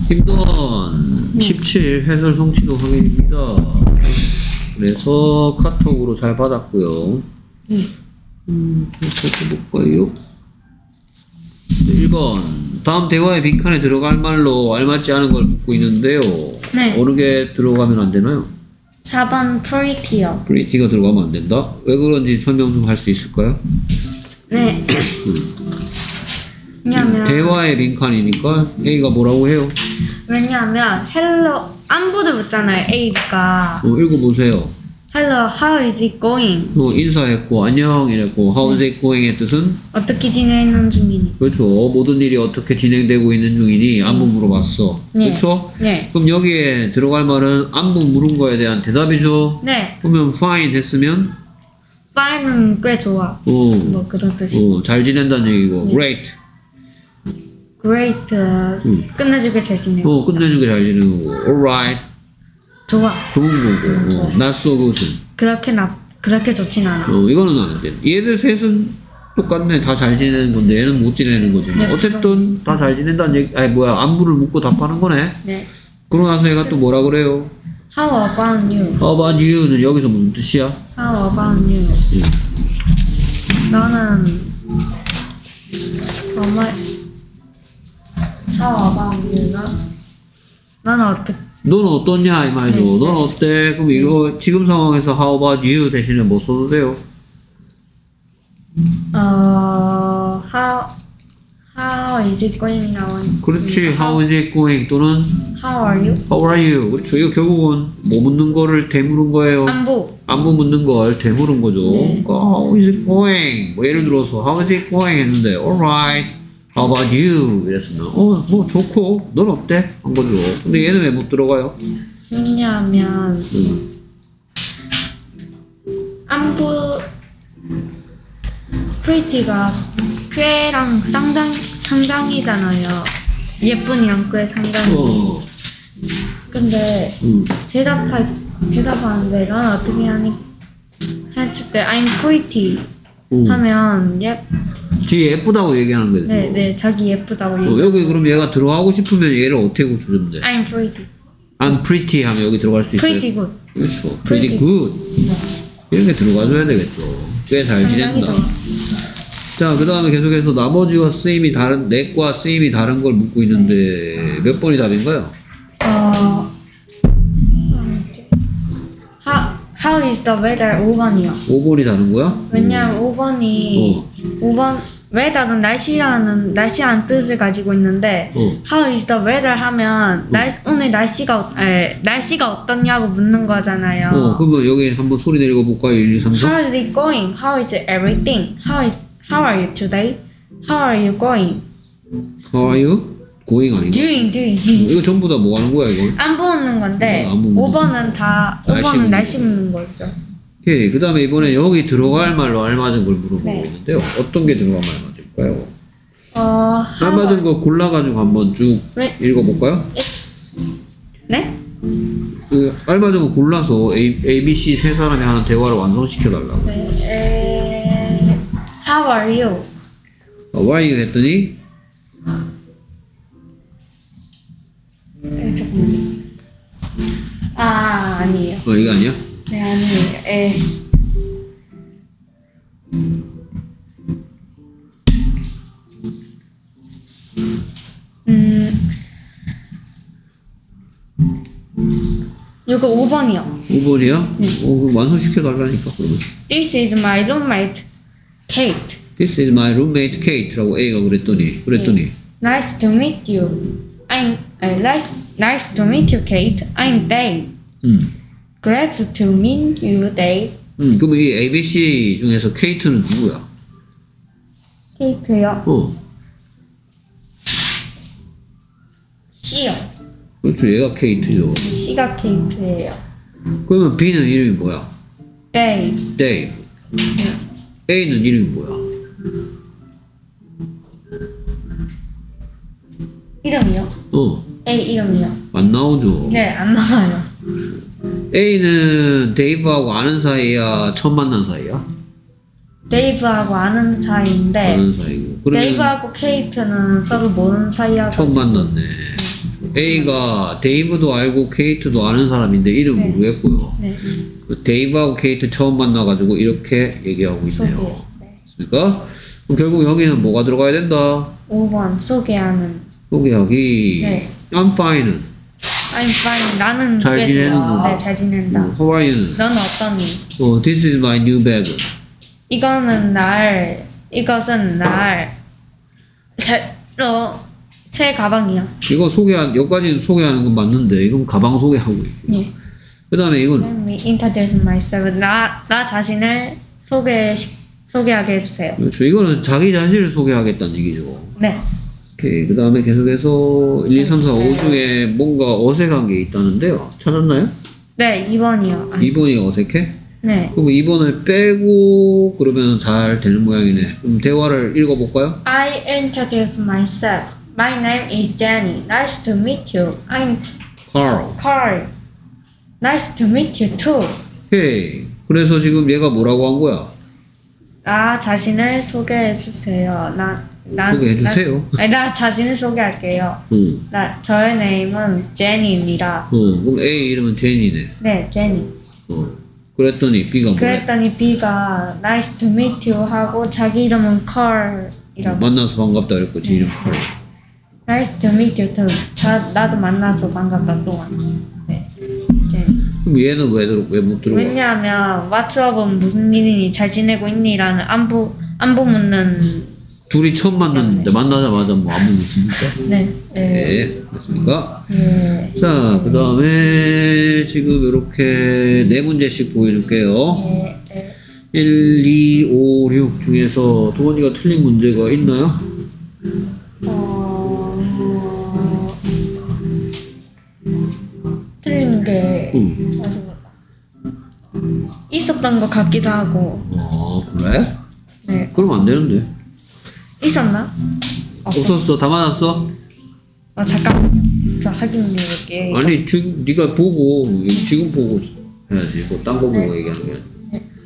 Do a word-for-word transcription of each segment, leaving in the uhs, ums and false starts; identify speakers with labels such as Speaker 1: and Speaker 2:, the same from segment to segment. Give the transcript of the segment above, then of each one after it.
Speaker 1: 힘든
Speaker 2: 네.
Speaker 1: 십칠 해설 성취도 확인입니다. 그래서 카톡으로 잘 받았고요.
Speaker 2: 네.
Speaker 1: 음, 계속 볼까요? 일 번 다음 대화의 빈칸에 들어갈 말로 알맞지 않은 걸 묻고 있는데요.
Speaker 2: 네.
Speaker 1: 어느 게 들어가면 안 되나요?
Speaker 2: 사 번 pretty요.
Speaker 1: pretty가 들어가면 안 된다? 왜 그런지 설명 좀 할 수 있을까요?
Speaker 2: 네. 왜냐면
Speaker 1: 대화의 빈칸이니까 A가 뭐라고 해요?
Speaker 2: 왜냐면 hello 안부를 묻잖아요. A가
Speaker 1: 어, 읽어보세요.
Speaker 2: hello how is it going?
Speaker 1: 어, 인사했고 안녕 이랬고 how's it going의 뜻은?
Speaker 2: 어떻게 지내는 중이니?
Speaker 1: 그렇죠. 모든 일이 어떻게 진행되고 있는 중이니 안부 물어봤어.
Speaker 2: 네.
Speaker 1: 그렇죠?
Speaker 2: 네.
Speaker 1: 그럼 여기에 들어갈 말은 안부 물은 거에 대한 대답이죠.
Speaker 2: 네.
Speaker 1: 그러면 fine 했으면
Speaker 2: fine은 꽤 좋아.
Speaker 1: 어,
Speaker 2: 뭐 그런 뜻이.
Speaker 1: 어, 잘 지낸다는 얘기고
Speaker 2: 네.
Speaker 1: great
Speaker 2: great 끝내주게 잘 지내고.
Speaker 1: 어, 끝내주게 잘 지내는 거고 alright
Speaker 2: 좋아.
Speaker 1: 좋은 거고 어, not so good은
Speaker 2: 그렇게 나 그렇게 좋진 않아.
Speaker 1: 어, 이거는 안 돼. 얘들 셋은 똑같네. 다 잘 지내는 건데 얘는 못 지내는 거지.
Speaker 2: 네,
Speaker 1: 어쨌든 다 잘 지낸다는 얘기, 아니 뭐야 안부를 묻고 답하는 거네.
Speaker 2: 네.
Speaker 1: 그러고 나서 얘가 또 뭐라 그래요?
Speaker 2: How about you?
Speaker 1: How about you는 여기서 무슨 뜻이야?
Speaker 2: How about you?
Speaker 1: 응.
Speaker 2: 너는 정말 How about you? 너 너는 어떻게?
Speaker 1: 넌 어떠냐 이 말이죠.
Speaker 2: 네.
Speaker 1: 넌 어때? 그럼 이거 지금 상황에서 How about you 대신에 뭐 써도 돼요?
Speaker 2: 어 How How is it going now?
Speaker 1: 그렇지. How is it going? 또는
Speaker 2: How are you?
Speaker 1: How are you? 그렇죠. 이거 결국은 뭐 묻는 거를 되물은 거예요.
Speaker 2: 안부.
Speaker 1: 안부 묻는 걸 되물은 거죠.
Speaker 2: 네.
Speaker 1: 그러니까 How is it going? 뭐 예를 들어서 How is it going? 했는데 Alright. How about you? 이랬으면 어, 뭐 좋고 넌 어때? 한 거죠. 근데 얘는 왜 못 들어가요?
Speaker 2: 왜냐하면
Speaker 1: 음.
Speaker 2: 안부 pretty가 꽤랑 상당 상당이잖아요. 예쁜이랑 꽤 상당히.
Speaker 1: 어.
Speaker 2: 근데
Speaker 1: 음.
Speaker 2: 대답할 대답하는데 넌 어떻게 하니? 했을 때 I'm pretty
Speaker 1: 음.
Speaker 2: 하면 예,
Speaker 1: 뒤에 예쁘다고 얘기하는 거죠.
Speaker 2: 네, 네, 자기 예쁘다고
Speaker 1: 어,
Speaker 2: 얘기.
Speaker 1: 여기 그럼 얘가 들어가고 싶으면 얘를 어떻게 고쳐주면 돼?
Speaker 2: I'm pretty.
Speaker 1: I'm pretty 하면 여기 들어갈 수 있어요?
Speaker 2: pretty good.
Speaker 1: 그렇죠. pretty
Speaker 2: pretty.
Speaker 1: good.
Speaker 2: 네.
Speaker 1: 이런 게 들어가줘야 되겠죠. 꽤 잘 지낸다.
Speaker 2: 상당히 좋아.
Speaker 1: 자, 그 다음에 계속해서 나머지와 쓰임이 다른, 넷과 쓰임이 다른 걸 묻고 있는데 몇 번이 답인가요?
Speaker 2: 어, how how is the weather? 오 번이요.
Speaker 1: 오 번이 다른 거야?
Speaker 2: 왜냐면 오 번이
Speaker 1: 어.
Speaker 2: 오 번 weather는 날씨라는 날씨라는 뜻을 가지고 있는데
Speaker 1: 어.
Speaker 2: how is the weather 하면 날 오늘 날씨가 어, 에, 날씨가 어떻냐고 묻는 거잖아요.
Speaker 1: 어, 그러면 여기 한번 소리 내려 볼까요? 일, 이, 삼, 사?
Speaker 2: How is it going? How is everything? How is How are you today? How are you going?
Speaker 1: How are you? going 아닌가?
Speaker 2: Doing, doing.
Speaker 1: 이거 전부 다 뭐 하는 거야, 이거?
Speaker 2: 안 보는 건데
Speaker 1: 어, 안 보는
Speaker 2: 오 번은 다 오
Speaker 1: 날씨
Speaker 2: 번은
Speaker 1: 묻는
Speaker 2: 날씨 묻는 거죠.
Speaker 1: 오케이. 그 다음에 이번에 여기 들어갈 말로 알맞은 걸 물어보고
Speaker 2: 네.
Speaker 1: 있는데요. 어떤 게 들어가면 알맞을까요?
Speaker 2: 어,
Speaker 1: 알맞은 거 골라가지고 한번 쭉
Speaker 2: 네.
Speaker 1: 읽어볼까요?
Speaker 2: 네?
Speaker 1: 그 알맞은 거 골라서 A, A, B, C 세 사람이 하는 대화를 완성시켜달라고.
Speaker 2: 네. 에... How are you?
Speaker 1: How are you 했더니
Speaker 2: 에, 잠깐만요. 아, 아니에요.
Speaker 1: 어, 이거 아니야?
Speaker 2: 네, 아니에요. 에. 음. 이거 오 번이요.
Speaker 1: 오 번이야?
Speaker 2: 네.
Speaker 1: 어, 그럼 완성시켜달라니까, 그러면.
Speaker 2: This is my roommate, Kate.
Speaker 1: This is my roommate Kate라고 A가 그랬더니, 그랬더니.
Speaker 2: Nice to meet you. I'm uh, nice, nice to meet you, Kate. I'm Dave.
Speaker 1: 음.
Speaker 2: Glad to meet you, Dave.
Speaker 1: 음, 그럼 이 A, B, C 중에서 Kate는 누구야?
Speaker 2: Kate요.
Speaker 1: 어.
Speaker 2: C요.
Speaker 1: 그렇죠. 얘가 Kate죠.
Speaker 2: C가 Kate예요.
Speaker 1: 그러면 B는 이름이 뭐야?
Speaker 2: Dave.
Speaker 1: Dave. A는 이름이 뭐야?
Speaker 2: 이름이요?
Speaker 1: 어.
Speaker 2: A 이름이요?
Speaker 1: 안 나오죠.
Speaker 2: 네, 안 나와요.
Speaker 1: A는 데이브하고 아는 사이야? 처음 만난 사이야?
Speaker 2: 데이브하고 아는 사이인데
Speaker 1: 아는 사이고. 그러면
Speaker 2: 데이브하고 케이트는 서로 모르는 사이여서
Speaker 1: 처음 만났네. A가 데이브도 알고 케이트도 아는 사람인데 이름
Speaker 2: 네.
Speaker 1: 모르겠고요.
Speaker 2: 네.
Speaker 1: 데이브하고 케이트 처음 만나가지고 이렇게 얘기하고 있네요.
Speaker 2: 소개. 네.
Speaker 1: 그러니까 그럼 결국 여기는 뭐가 들어가야 된다?
Speaker 2: 오 번 소개하는.
Speaker 1: 소개하기.
Speaker 2: 네.
Speaker 1: I'm fine은
Speaker 2: I'm fine. 나는
Speaker 1: 잘
Speaker 2: 꽤
Speaker 1: 지내는
Speaker 2: 좋아.
Speaker 1: 건가?
Speaker 2: 네, 잘 지낸다.
Speaker 1: How are you는
Speaker 2: 너는 어떠니?
Speaker 1: 어, This is my new bag.
Speaker 2: 이거는 날, 이것은 날, 잘, 어, 새 가방이야.
Speaker 1: 이거 소개한 여기까지는 소개하는 건 맞는데 이건 가방 소개하고 있고.
Speaker 2: 예.
Speaker 1: 그 다음에 이건
Speaker 2: Let me introduce myself. 나, 나 자신을 소개, 소개하게 해주세요.
Speaker 1: 그렇죠. 이거는 자기 자신을 소개하겠다는 얘기죠.
Speaker 2: 네.
Speaker 1: 오케이. 그 다음에 계속해서 일, 이, 삼, 사, 오
Speaker 2: 네.
Speaker 1: 중에 뭔가 어색한 게 있다는데요. 찾았나요?
Speaker 2: 네, 이 번이요. 아,
Speaker 1: 이 번이 어색해?
Speaker 2: 네.
Speaker 1: 그럼 이 번을 빼고 그러면 잘 되는 모양이네. 그럼 대화를 읽어볼까요?
Speaker 2: I introduce myself. My name is Jenny. Nice to meet you. I'm
Speaker 1: Carl.
Speaker 2: Carl. Nice to meet you too.
Speaker 1: 오케이. 그래서 지금 얘가 뭐라고 한 거야?
Speaker 2: 나 자신을 소개해 주세요. 나, 나
Speaker 1: 소개해 주세요.
Speaker 2: 나, 아니, 나 자신을 소개할게요.
Speaker 1: 응.
Speaker 2: 나 저의 네임은 제니입니다.
Speaker 1: 어, 그럼 A 이름은 제니네.
Speaker 2: 네, 제니.
Speaker 1: 어. 그랬더니 B가 뭐래?
Speaker 2: 그랬더니 B가 Nice to meet you 하고 자기 이름은 Carl이라고.
Speaker 1: 만나서 반갑다 그랬고 지 이름 Carl.
Speaker 2: Nice to meet you too. 자, 나도 만나서 반갑다 또한. 네, 제니.
Speaker 1: 그럼 얘는 왜 들어 왜못 들어가?
Speaker 2: 왜냐하면 왓츠업은 무슨 일이니 잘 지내고 있니라는 안부 안부 묻는.
Speaker 1: 둘이 처음 만났는데 만나자마자 뭐 아무 묻습니까?
Speaker 2: 네. 네.
Speaker 1: 네, 됐습니까?
Speaker 2: 네.
Speaker 1: 자, 그 다음에 지금 이렇게 네 문제씩 보여줄게요.
Speaker 2: 네. 네.
Speaker 1: 일, 이, 오, 육 중에서 도원이가 틀린 문제가 있나요?
Speaker 2: 어... 틀린 게
Speaker 1: 응.
Speaker 2: 어디 보자. 있었던 것 같기도 하고.
Speaker 1: 아, 그래?
Speaker 2: 네.
Speaker 1: 그러면 안 되는데.
Speaker 2: 있었나?
Speaker 1: 없었어? 다 맞았어?
Speaker 2: 아 잠깐만요. 저 확인해볼게.
Speaker 1: 아니, 지금 네가 보고 지금 보고 해야지. 뭐 딴 거 보고
Speaker 2: 네.
Speaker 1: 얘기하는 게 아니라.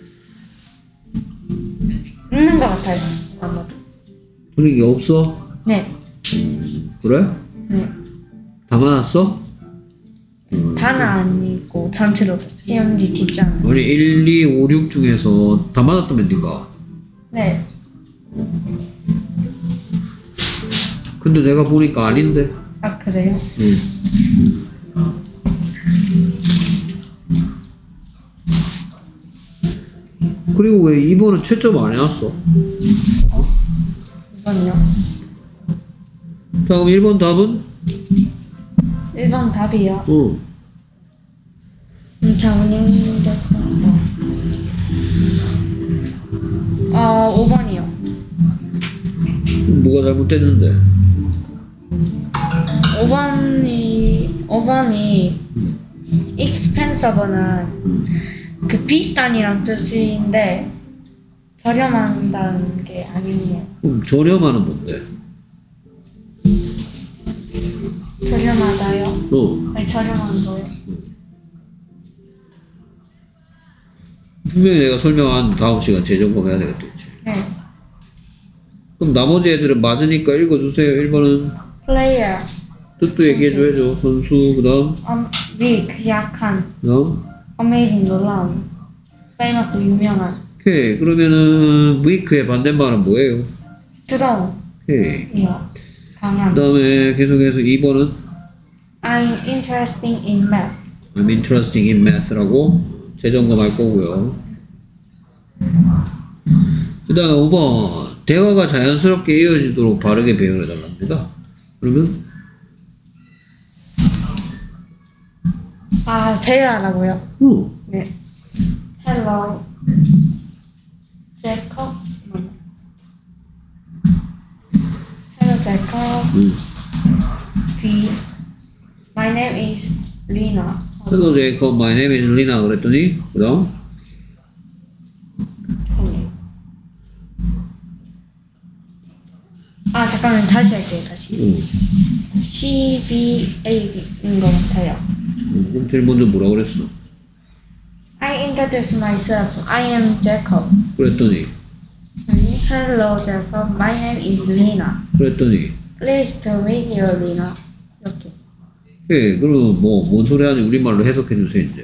Speaker 2: 있는 것 같아요. 아마도.
Speaker 1: 틀린 게 없어?
Speaker 2: 네.
Speaker 1: 그래?
Speaker 2: 네.
Speaker 1: 다 맞았어?
Speaker 2: 다는 아니고 전체로 씨엠지 뒷장.
Speaker 1: 아니 일, 이, 오, 육 중에서 다 맞았다면 네가.
Speaker 2: 네.
Speaker 1: 근데 내가 보니까 아닌데.
Speaker 2: 아 그래요?
Speaker 1: 응. 그리고 왜 이 번은 채점 안 해놨어?
Speaker 2: 이번요.
Speaker 1: 자 그럼 일 번 답은?
Speaker 2: 일 번 답이요.
Speaker 1: 응.
Speaker 2: 음, 자 운영될 거예요. 어 오 번이요.
Speaker 1: 뭐가 잘못됐는데?
Speaker 2: 오 번이 오 번이 expensive는 그 비싼이란 뜻인데 저렴한다는 게 아니에요.
Speaker 1: 그럼 저렴하는 뭔데?
Speaker 2: 저렴하다요?
Speaker 1: 어.
Speaker 2: 아니 저렴한 거요?
Speaker 1: 분명히 내가 설명한 다음 시간 재점검해야 되겠지.
Speaker 2: 네.
Speaker 1: 그럼 나머지 애들은 맞으니까 읽어주세요. 일 번은
Speaker 2: player,
Speaker 1: 뜻도 얘기해줘야죠. 선수, 그 다음,
Speaker 2: um, weak, 약한,
Speaker 1: 그 다음.
Speaker 2: amazing, 놀라운, famous, 유명한,
Speaker 1: 오케이. 그러면은 weak의 반대말은 뭐예요?
Speaker 2: strong,
Speaker 1: 오케이.
Speaker 2: 이요. 강한.
Speaker 1: 그 다음에 계속해서 이 번은
Speaker 2: I'm interested in math.
Speaker 1: I'm interested in math라고 재점검할 거고요. 그 다음에 오 번 대화가 자연스럽게 이어지도록 바르게 배열해 달랍니다. 그러면
Speaker 2: 아, 대화라고요?
Speaker 1: 어,
Speaker 2: 네. Hello, Jacob. Hello, Jacob.
Speaker 1: 음.
Speaker 2: B. My name is Lina.
Speaker 1: Hello Jacob, my name is Lina 그랬더니 그 다음
Speaker 2: 아, 잠깐만 다시 할게요. 다시.
Speaker 1: 음.
Speaker 2: C B A인 것 같아요.
Speaker 1: 음, 그럼 제일 먼저 뭐라 그랬어?
Speaker 2: I introduce myself. I am Jacob.
Speaker 1: 그랬더니
Speaker 2: Hello, Jacob. My name is Lina.
Speaker 1: 그랬더니
Speaker 2: Pleased to meet you, Lina. 이렇게.
Speaker 1: 예, 그럼 뭐, 뭔 소리 하는지 우리말로 해석해 주세요, 이제.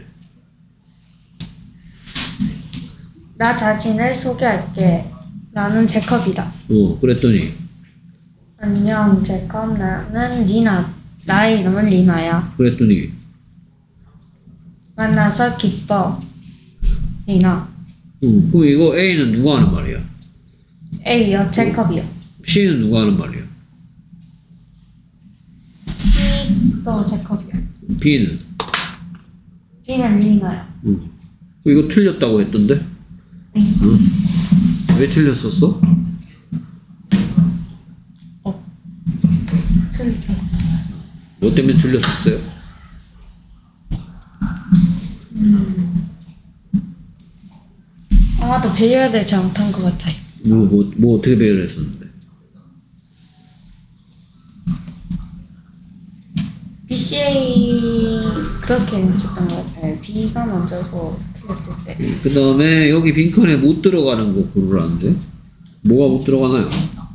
Speaker 2: 나 자신을 소개할게. 나는 제컵이다.
Speaker 1: 어, 그랬더니,
Speaker 2: 안녕, 제컵. 나는 리나. 나의 이름은 리나야.
Speaker 1: 그랬더니,
Speaker 2: 만나서 기뻐. 리나.
Speaker 1: 응, 그럼 이거 A는 누가 하는 말이야?
Speaker 2: A요, 제컵이요.
Speaker 1: C는 누가 하는 말이야?
Speaker 2: C도 제컵이요.
Speaker 1: B는?
Speaker 2: B는 리나요.
Speaker 1: 응. 이거 틀렸다고 했던데?
Speaker 2: 네.
Speaker 1: 응? 왜 틀렸었어?
Speaker 2: 어. 틀렸어요.
Speaker 1: 뭐 때문에 틀렸었어요?
Speaker 2: 아마도 배열을 잘못한 것 같아요.
Speaker 1: 뭐, 뭐, 뭐 어떻게 배열했었는데?
Speaker 2: 비씨에이 그렇게 했었던 것 같아요. B가 먼저고 틀렸을 때.
Speaker 1: 그 다음에 여기 빈칸에 못 들어가는 거 고르라는데? 뭐가 못 들어가나요?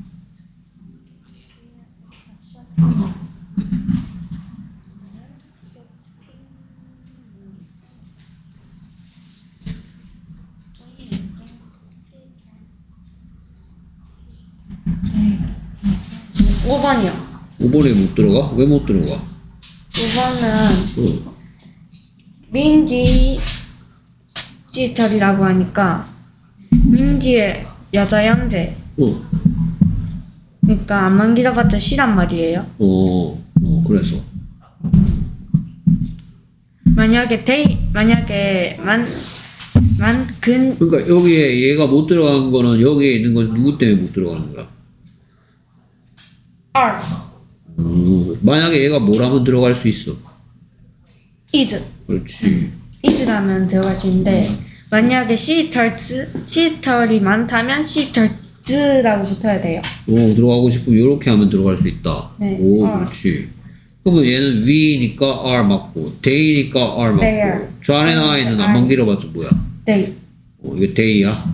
Speaker 2: 오 번이요.
Speaker 1: 오 번에 못 들어가? 왜 못 들어가?
Speaker 2: 오 번은
Speaker 1: 어.
Speaker 2: 민지 디지털이라고 하니까 민지의 여자 형제.
Speaker 1: 어.
Speaker 2: 그러니까 안만 길어봤자 C란 말이에요.
Speaker 1: 어. 어, 그래서.
Speaker 2: 만약에 데이 만약에 만만근
Speaker 1: 그러니까 여기에 얘가 못 들어가는 거는 여기에 있는 건 누구 때문에 못 들어가는 거야?
Speaker 2: R
Speaker 1: 음, 만약에 얘가 뭐라면 들어갈 수 있어.
Speaker 2: is
Speaker 1: 그렇지.
Speaker 2: is라면 들어갈 수 있는데 만약에 시털즈 시털이 많다면 시털즈라고 붙어야 돼요.
Speaker 1: 어, 들어가고 싶으면 이렇게 하면 들어갈 수 있다.
Speaker 2: 네.
Speaker 1: 오,
Speaker 2: 어.
Speaker 1: 그렇지. 그러면 얘는 we니까 R 맞고, they니까 R 맞고,
Speaker 2: They.
Speaker 1: John and I는 안만 길어봤자 뭐야?
Speaker 2: 네.
Speaker 1: 어, 이거 they야.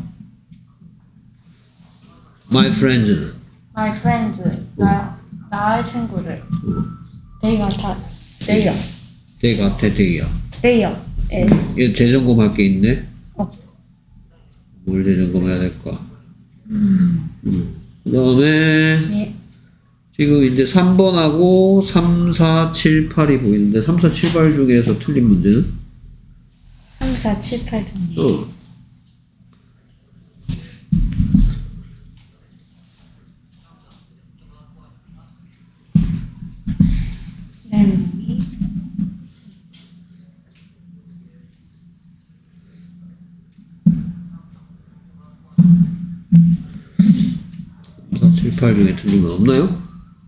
Speaker 1: My friends는
Speaker 2: My friends 나 나의 친구들 they가 다 they요.
Speaker 1: they 같아, they야.
Speaker 2: they요. 예.
Speaker 1: 얘 재점검할 게 있네.
Speaker 2: 어.
Speaker 1: 뭘 재점검해야 될까? 음. 그 다음에
Speaker 2: 네.
Speaker 1: 지금 이제 삼 번하고 삼, 사, 칠, 팔이 보이는데 삼, 사, 칠, 팔 중에서 틀린 문제는?
Speaker 2: 삼, 사, 칠, 팔 정도.
Speaker 1: 어.
Speaker 2: 네.
Speaker 1: 삼, 사, 칠, 팔 중에 틀린 건 없나요?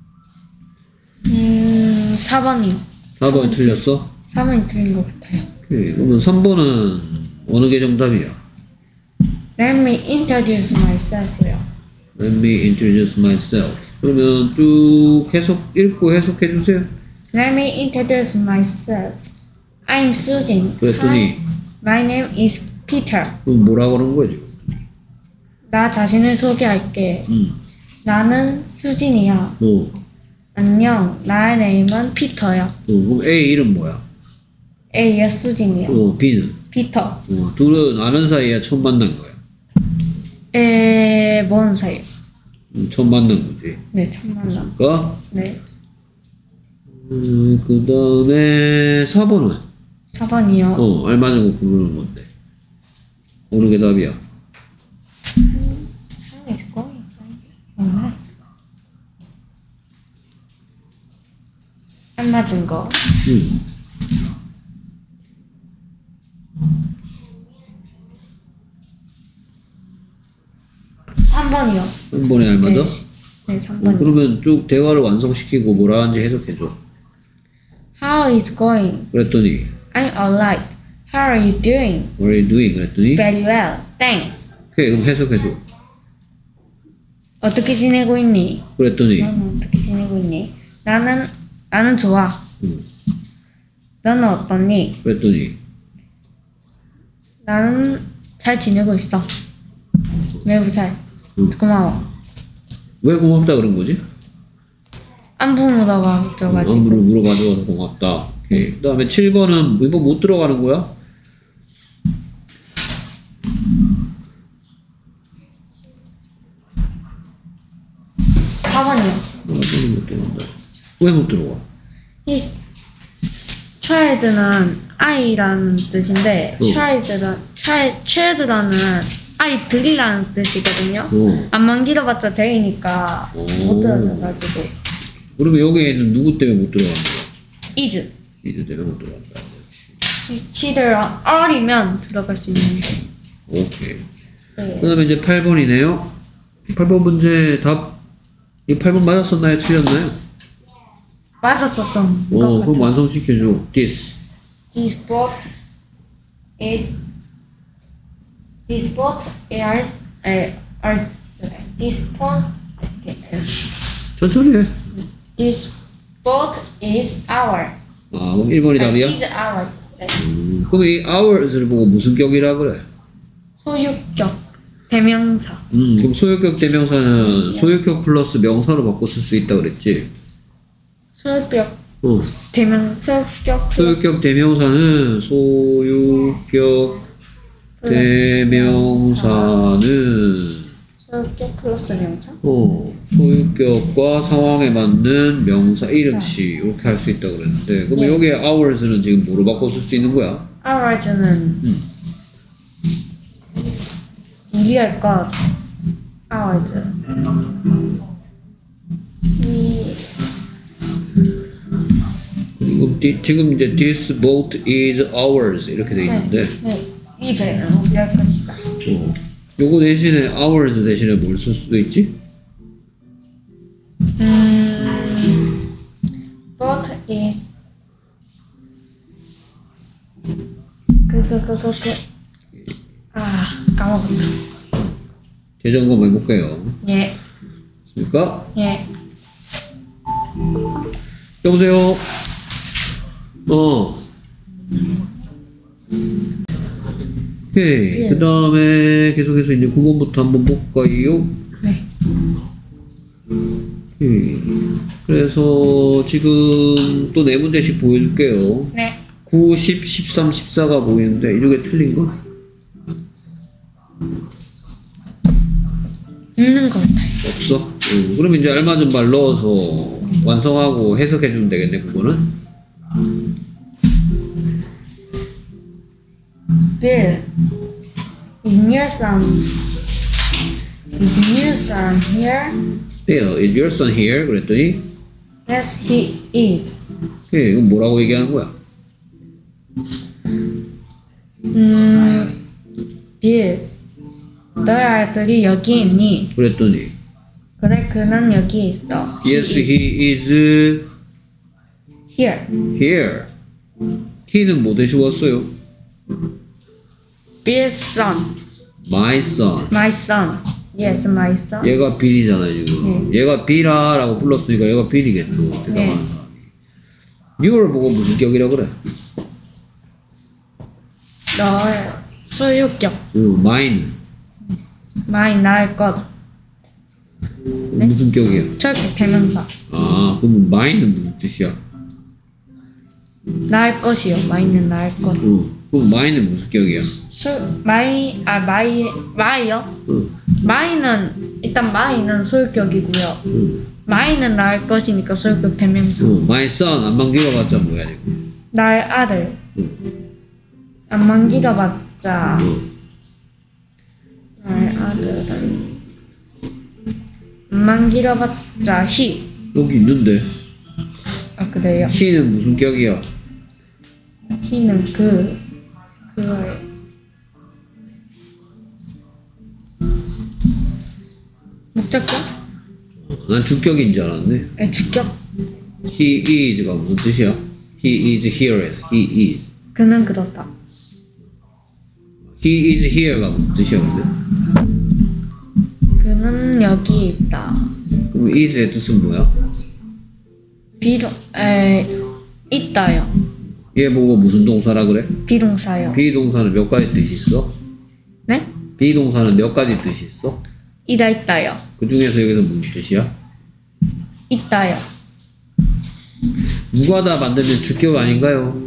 Speaker 2: 음, 사 번이요.
Speaker 1: 사 번 틀렸어?
Speaker 2: 사 번이 틀린 것 같아요.
Speaker 1: 오케이. 그러면 삼 번은 어느 게 정답이야?
Speaker 2: Let me introduce myself요.
Speaker 1: Let me introduce myself. 그러면 쭉 해석, 읽고 해석해 주세요.
Speaker 2: Let me introduce myself. I'm Susan.
Speaker 1: 그랬더니
Speaker 2: Hi. My name is Peter.
Speaker 1: 그럼 뭐라 그런 거야 지금?
Speaker 2: 나 자신을 소개할게.
Speaker 1: 음.
Speaker 2: 나는 수진이야.
Speaker 1: 어.
Speaker 2: 안녕. 나의 네임은 피터야.
Speaker 1: 어. 그럼 A 이름 뭐야?
Speaker 2: A야 수진이야.
Speaker 1: 어. B는?
Speaker 2: 피터.
Speaker 1: 어. 둘은 아는 사이야 처음 만난 거야?
Speaker 2: 에, 뭔 사이?
Speaker 1: 음, 처음 만난 거지.
Speaker 2: 네, 첫 만남.
Speaker 1: 그러니까
Speaker 2: 네.
Speaker 1: 음, 그 다음에 사 번은?
Speaker 2: 사 번이요.
Speaker 1: 어. 알맞은 거 고르는 건데. 어느 게 답이야?
Speaker 2: How is going? Alright. 안 맞은 거.
Speaker 1: 음.
Speaker 2: 삼 번이요.
Speaker 1: 한 번에 알맞아?
Speaker 2: 네, 네 삼
Speaker 1: 어,
Speaker 2: 번이요.
Speaker 1: 그러면 쭉 대화를 완성시키고 뭐라 하는지 해석해줘.
Speaker 2: How is going?
Speaker 1: 그랬더니
Speaker 2: I'm alright. How are you doing?
Speaker 1: What are you doing? 그랬더니
Speaker 2: Very well. Thanks.
Speaker 1: 오케이 그럼 해석해줘.
Speaker 2: 어떻게 지내고 있니?
Speaker 1: 그랬더니
Speaker 2: 너는 어떻게 지내고 있니? 나는 나는 좋아.
Speaker 1: 음.
Speaker 2: 너는 어떠니?
Speaker 1: 그랬더니
Speaker 2: 나는 잘 지내고 있어. 매우 잘.
Speaker 1: 음.
Speaker 2: 고마워.
Speaker 1: 왜 고맙다 그런 거지?
Speaker 2: 안부 물어봐줘가지고.
Speaker 1: 안부를 물어봐줘서 고맙다. 오케이. 그 다음에 칠 번은 이번 못 들어가는 거야?
Speaker 2: 사 번이요.
Speaker 1: 못 들어간다. 왜 못 들어가?
Speaker 2: 이 child는 아이라는 뜻인데
Speaker 1: 어.
Speaker 2: child는 child, child라는 아이들이라는 뜻이거든요.
Speaker 1: 어.
Speaker 2: 안만 길어봤자 대이니까
Speaker 1: 오.
Speaker 2: 못 들어가지고
Speaker 1: 그러면 여기에는 누구 때문에 못 들어가는 거야?
Speaker 2: is.
Speaker 1: 이들 때문에 못 들어간다.
Speaker 2: 치들 어리면 들어갈 수 있는데.
Speaker 1: 오케이.
Speaker 2: 네.
Speaker 1: 그 다음에 이제 팔 번이네요. 팔 번 문제 답, 이 팔 번 맞았었나요? 틀렸나요?
Speaker 2: 맞았었던 것
Speaker 1: 어, 그럼
Speaker 2: 같아요.
Speaker 1: 완성시켜줘. this.
Speaker 2: This boat is this boat is 에, art this boat
Speaker 1: 천천히 해.
Speaker 2: this boat is ours.
Speaker 1: 아, 그럼 일 번이 답이야?
Speaker 2: is ours. 네.
Speaker 1: 음, 그럼 이 hours를 보고 무슨 격이라 그래?
Speaker 2: 소유격 대명사.
Speaker 1: 음, 그럼 소유격 대명사는 소유격 플러스 명사로 바꿔 쓸 수 있다 그랬지?
Speaker 2: 소유격
Speaker 1: 어.
Speaker 2: 대명 소유격
Speaker 1: 소유격 대명사는 소유격 대명사는
Speaker 2: 소유격 플러스 명사.
Speaker 1: 어, 소유격과 상황에 맞는 명사 이름씨 이렇게 할 수 있다 그랬는데 그럼
Speaker 2: 네.
Speaker 1: 여기에 hours는 지금 뭐로 바꿔 쓸 수 있는 거야?
Speaker 2: ours는
Speaker 1: 음.
Speaker 2: 우리 할 것. ours. 이
Speaker 1: 지금, 디- 지금 이제 this boat is ours 이렇게 돼 있는데
Speaker 2: 네, 이 배는 우리 할 것이다.
Speaker 1: 어, 요거 대신에 hours 대신에 뭘 쓸 수도 있지?
Speaker 2: 음, boat is 그그그그 아 까먹었다.
Speaker 1: 재점검 해볼게요.
Speaker 2: 예,
Speaker 1: 됐습니까?
Speaker 2: 예.
Speaker 1: 여보세요? 어. 오케이.
Speaker 2: 예.
Speaker 1: 그 다음에 계속해서 이제 구 번부터 한번 볼까요?
Speaker 2: 네.
Speaker 1: 오케이. 그래서 지금 또 네 문제씩 보여줄게요.
Speaker 2: 네.
Speaker 1: 구, 십, 십삼, 십사가 보이는데 이 중에 틀린 거?
Speaker 2: 있는 것 같아요.
Speaker 1: 없어? 응. 그러면 이제 알맞은 말 넣어서 완성하고 해석해주면 되겠네, 그거는?
Speaker 2: Bill, is your son is your son here?
Speaker 1: Still, is your son here? 그랬더니
Speaker 2: Yes, he is.
Speaker 1: 오케이, 이건 뭐라고 얘기하는 거야?
Speaker 2: 음, Bill, 너희 아들이 여기 있니?
Speaker 1: 그랬더니
Speaker 2: 그래, 그는 여기 있어.
Speaker 1: Yes,
Speaker 2: He is
Speaker 1: he is
Speaker 2: here.
Speaker 1: here. he는 뭐 대신 왔어요?
Speaker 2: Bill's son,
Speaker 1: My son.
Speaker 2: my son. Yes, my son.
Speaker 1: 얘가 빌이잖아요, 지금. 얘가 빌아라고 불렀으니까 얘가 빌이겠죠. 대답하는
Speaker 2: 네.
Speaker 1: 사람이. Your 보고 무슨 격이라 그래?
Speaker 2: 너의 소유격.
Speaker 1: 응, mine.
Speaker 2: my 나의 것. 네?
Speaker 1: 무슨 격이야?
Speaker 2: 소유격 대명사.
Speaker 1: 아, 그럼 mine은 무슨 뜻이야?
Speaker 2: 나의 것이요. my는 나의 것.
Speaker 1: 응. 그럼 mine은 무슨 격이야?
Speaker 2: 소, my, 아, my, my요?
Speaker 1: 응.
Speaker 2: my는, 일단 my는 소유격이고요.
Speaker 1: 응.
Speaker 2: my는 나의 것이니까 소유격 대명사.
Speaker 1: 응. My son 안만 길어봤자 뭐야 지금?
Speaker 2: 나의 아들.
Speaker 1: 응.
Speaker 2: 안만 길어봤자
Speaker 1: 응.
Speaker 2: 나의 아들은 안만 길어봤자 he.
Speaker 1: 여기 있는데
Speaker 2: 아, 그래요?
Speaker 1: he는 무슨 격이야?
Speaker 2: he는 그, 그거예요. 목적격?
Speaker 1: 난 주격인 줄 알았네.
Speaker 2: 네, 주격.
Speaker 1: He is가 무슨 뜻이야? He is here에서 he is.
Speaker 2: 그는 그렇다.
Speaker 1: He is here가 무슨 뜻이야 근데?
Speaker 2: 그는 여기 있다.
Speaker 1: 그럼 is의 뜻은 뭐야?
Speaker 2: 비동, 에, 있다요.
Speaker 1: 얘 보고 무슨 동사라 그래?
Speaker 2: 비동사요.
Speaker 1: 비동사는 몇 가지 뜻이 있어?
Speaker 2: 네?
Speaker 1: 비동사는 몇 가지 뜻이 있어?
Speaker 2: 이다 있다요.
Speaker 1: 그 중에서 여기서 무슨 뜻이야?
Speaker 2: 있다요.
Speaker 1: 무과다 만들면 주격 아닌가요?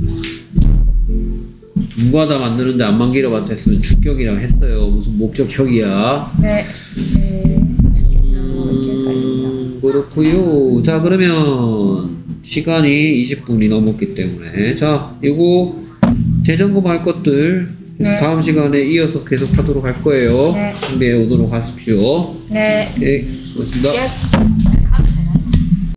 Speaker 1: 무과다 만드는데 안만기로 맞췄으면 주격이라고 했어요. 무슨 목적형이야?
Speaker 2: 네. 네.
Speaker 1: 음, 그렇구요. 자, 그러면 시간이 이십 분이 넘었기 때문에 자, 이거 재점검할 것들
Speaker 2: 네.
Speaker 1: 다음 시간에 이어서 계속 하도록 할 거예요.
Speaker 2: 네.
Speaker 1: 준비해 오도록 하십시오.
Speaker 2: 네.
Speaker 1: 네, 고맙습니다.
Speaker 2: 예.